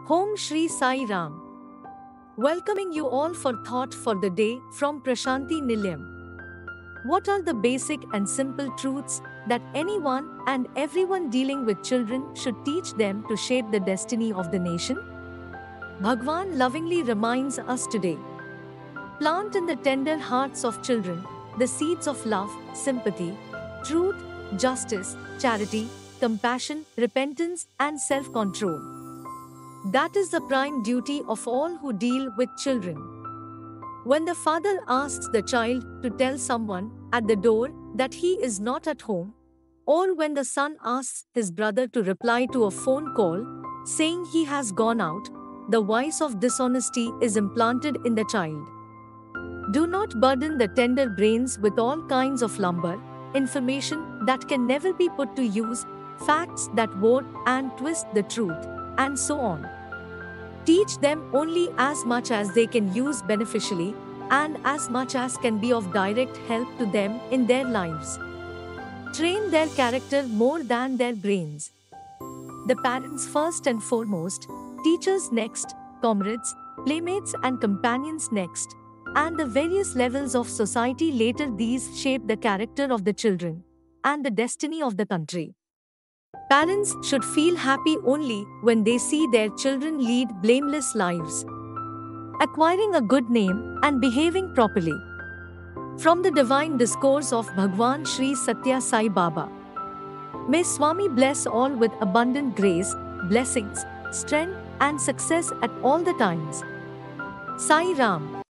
Home Shri Sai Ram. Welcoming you all for Thought for the Day from Prashanti Nilayam. What are the basic and simple truths that anyone and everyone dealing with children should teach them to shape the destiny of the nation? Bhagwan lovingly reminds us today. Plant in the tender hearts of children the seeds of love, sympathy, truth, justice, charity, compassion, repentance, and self control. That is the prime duty of all who deal with children. When the father asks the child to tell someone at the door that he is not at home, or when the son asks his brother to reply to a phone call saying he has gone out, the voice of dishonesty is implanted in the child. Do not burden the tender brains with all kinds of lumber, information that can never be put to use, facts that warp and twist the truth, and so on. Teach them only as much as they can use beneficially and as much as can be of direct help to them in their lives. Train their character more than their brains. The parents first and foremost, teachers next, comrades, playmates and companions next, and the various levels of society later. These shape the character of the children and the destiny of the country. Parents should feel happy only when they see their children lead blameless lives, acquiring a good name and behaving properly. From the divine discourse of Bhagwan Sri Satya Sai Baba. May Swami bless all with abundant grace, blessings, strength and success at all the times. Sai Ram.